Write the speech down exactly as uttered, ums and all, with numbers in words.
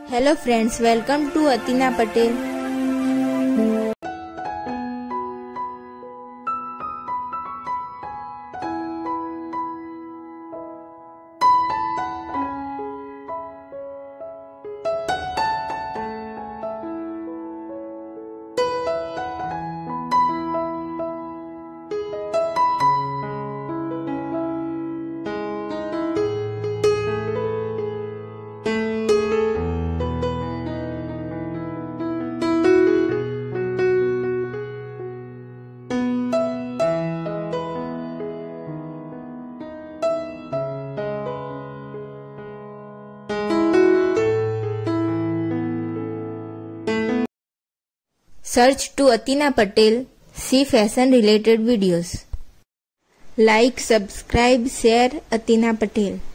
Hello friends, welcome to Atina Patel. Search to Atina Patel, see fashion related videos. Like, subscribe, share Atina Patel.